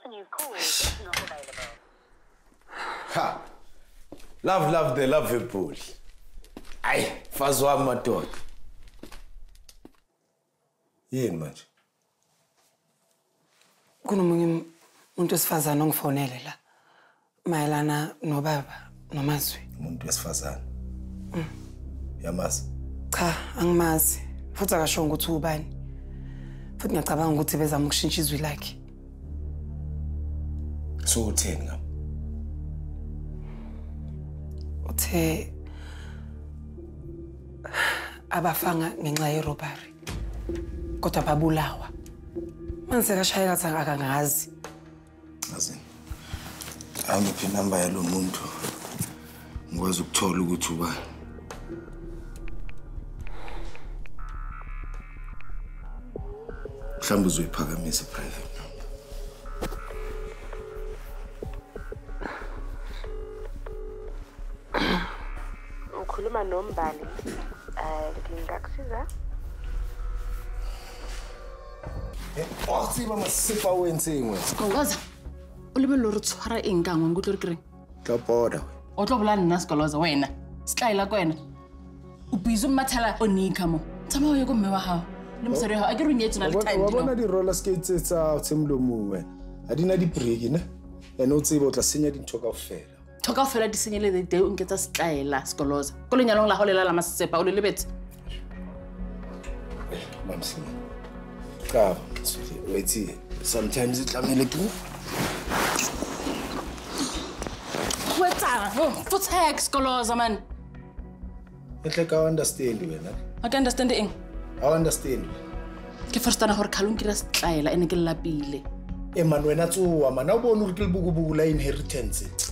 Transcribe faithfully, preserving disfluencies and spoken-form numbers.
person you've called is not available. Ha! Love, love, the lovable. Aye, fazwa madoda. Yini manje? Kunomunye umuntu wesifazana ongifonele la. Mayelana nobaba noMazwi. Umuntu wesifazana. Mm. Yamazi? Cha, angimazi. Futhi akasho ukuthi ubani. Futhi ngiyacabanga ukuthi bezama ukushintsha izwi lakhe. So utheni ngam? Uthe abafanga ngenxa yerobbery. Kodwa babulawa. Manje kashaya kathi akangazi. Azini. Angiphi inamba yalo muntu. Ngikwazi ukuthola ukuthi ubani. Mhlawumbe uzoyiphakamisa private. Ukhuluma noMbali. Eh, ngingakusiza? Wathi bamasifa wensingwe. Sikoloza. Ulebe lo re tshwara eng ka ngwe ngotlo re kre. Tla boda we. O tlo bola nna Sikoloza wena. Sitlaila kwena. O bizu mathala onika mo. Tsama o ye go mme wa hao. Le mosadi wa hao a ke re nyetse na le time Wa bona dino. di roller skates tsa tsemlomo we. A dina di break ne. Ene o tsebe o tla senya dintho kaofela. Thoka fela di senyele the day o nketsa Sitlaila Sikoloza. Ko le nyalong la ho lela la masepa o le lebetse. Mumsy. Ka wait, sometimes it lamele tu. Wetsa, oh, for text Sikoloza man. Etle ka understand wena. I can understand eng. I understand. Ke firstana hore khalong kira Sitlaila ene ke lapile. E man wena tsoa man, a bona re ke le bukubuku la inheritance.